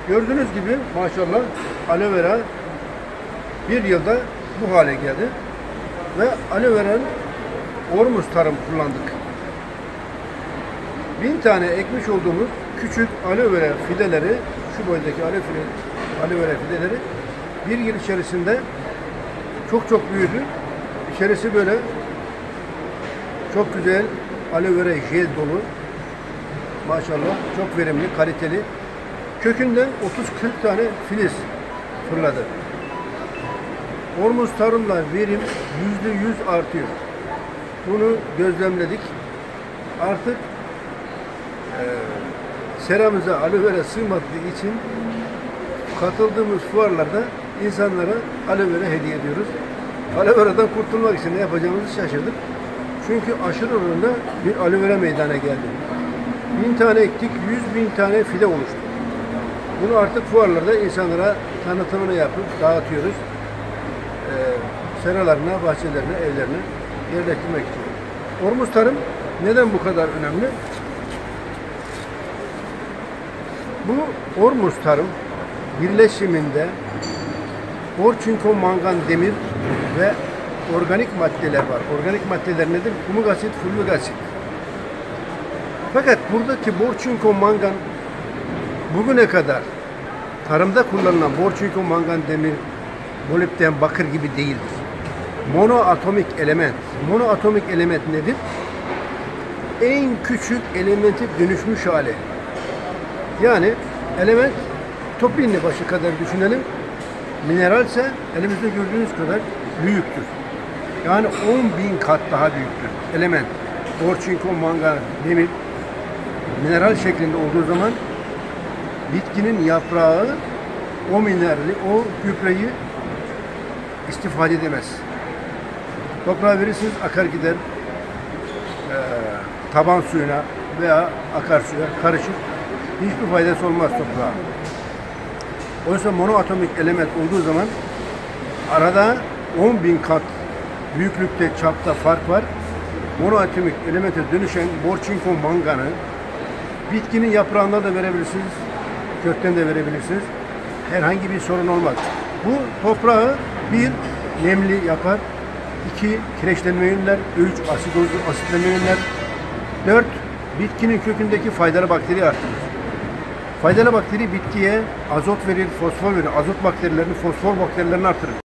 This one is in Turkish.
Gördüğünüz gibi maşallah aloe vera bir yılda bu hale geldi. Ve aloe vera'nın Ormus tarım kullandık. 1000 tane ekmiş olduğumuz küçük aloe vera fideleri, şu boydaki aloe vera fideleri bir yıl içerisinde çok büyüdü. İçerisi böyle çok güzel aloe vera jel dolu. Maşallah çok verimli, kaliteli. Kökünden 30-40 tane filiz fırladı. Ormus tarımla verim %100 artıyor. Bunu gözlemledik. Artık seramıza aloe vera sığmadığı için katıldığımız fuarlarda insanlara aloe vera hediye ediyoruz. Aloe vera'dan kurtulmak için ne yapacağımızı şaşırdık. Çünkü aşırı oranda bir aloe vera meydana geldi. 1000 tane ektik, 100.000 tane fide oluştu. Bunu artık fuarlarda insanlara tanıtımını yapıp dağıtıyoruz. Seralarına, bahçelerine, evlerine yerleştirmek için. Ormus tarım neden bu kadar önemli? Bu Ormus tarım birleşiminde bor, çinko, mangan, demir ve organik maddeler var. Organik maddeler nedir? Humik asit, fulvik asit. Fakat buradaki bor, çinko, mangan bugüne kadar tarımda kullanılan bor, çinko, mangan, demir, molibden, bakır gibi değildir. Monoatomik element. Monoatomik element nedir? En küçük elementi dönüşmüş hali. Yani element top iğne başı kadar düşünelim. Mineralse elimizde gördüğünüz kadar büyüktür. Yani 10.000 kat daha büyüktür. Element. Bor, çinko, mangan, demir mineral şeklinde olduğu zaman bitkinin yaprağı o minerali, o gübreyi istifade edemez. Toprağa verirsiniz, akar gider taban suyuna veya akarsuya karışır. Hiçbir faydası olmaz toprağa. Oysa monoatomik element olduğu zaman arada 10.000 kat büyüklükte, çapta fark var. Monoatomik elemente dönüşen bor, çinko, manganı bitkinin yaprağında da verebilirsiniz, kökten de verebilirsiniz. Herhangi bir sorun olmaz. Bu toprağı bir nemli yapar, 2 kireçlenme önler, 3 asitlenme önler, 4 bitkinin kökündeki faydalı bakteri artırır. Faydalı bakteri bitkiye azot verir, fosfor verir. Azot bakterilerini, fosfor bakterilerini artırır.